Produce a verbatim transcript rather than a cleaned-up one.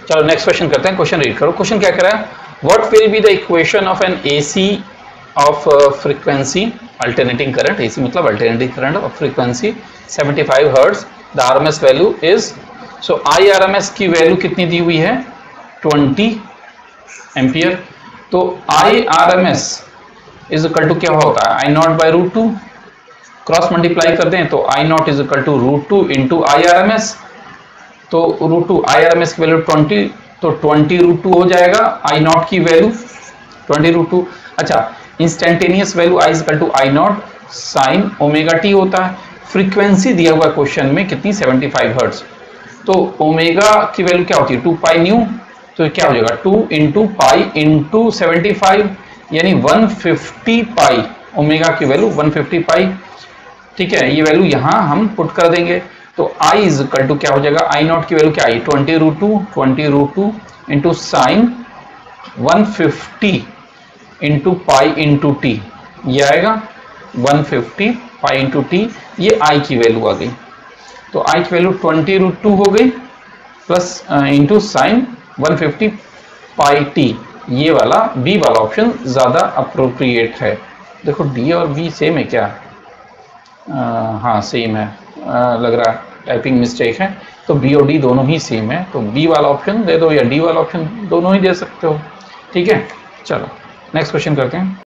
चलो next question करते हैं, क्वेश्चन रीड करो। क्वेश्चन क्या कह रहा है, what will be the equation of an AC of frequency alternating current, AC मतलब alternating current of frequency seventy five hertz, the RMS value is, so I RMS की value कितनी दी हुई है, ट्वेंटी एम्पियर। तो I RMS is equal to क्या होता है, I naught by root two, cross multiply कर दें तो I naught is equal to root two into I R M S, तो root two I R M S की value twenty, तो twenty root two हो जाएगा आई नॉट की value twenty root two. अच्छा, instantaneous value I is equal to I naught sine omega T होता है। Frequency दिया हुआ क्वेश्चन में कितनी, सेवेंटी फाइव हर्ट्ज, तो ओमेगा की वैल्यू क्या होती है, टू पाई न्यू, तो क्या हो जाएगा two into pi into seventy five, यानी वन फिफ्टी पाई, ओमेगा की वैल्यू वन फिफ्टी पाई। ठीक है, ये वैल्यू यहां हम पुट कर देंगे, तो i इज इक्वल टू क्या हो जाएगा, आई नॉट की वैल्यू क्या आई, twenty root two, twenty root two into sine one fifty into pi into T, ये आएगा one fifty pi into T, ये i की वैल्यू आ गई। तो i की वैल्यू ट्वेंटी रूट टू हो गई plus into sine one fifty pi T, ये वाला बी वाला ऑप्शन ज्यादा अप्रोप्रिएट है। देखो डी और बी सेम है क्या, आ, हाँ सेम है, आ, लग रहा है टाइपिंग मिस्टेक है, तो बी और डी दोनों ही सेम है, तो बी वाला ऑप्शन दे दो या डी वाला ऑप्शन, दोनों ही दे सकते हो। ठीक है, चलो नेक्स्ट क्वेश्चन करते हैं।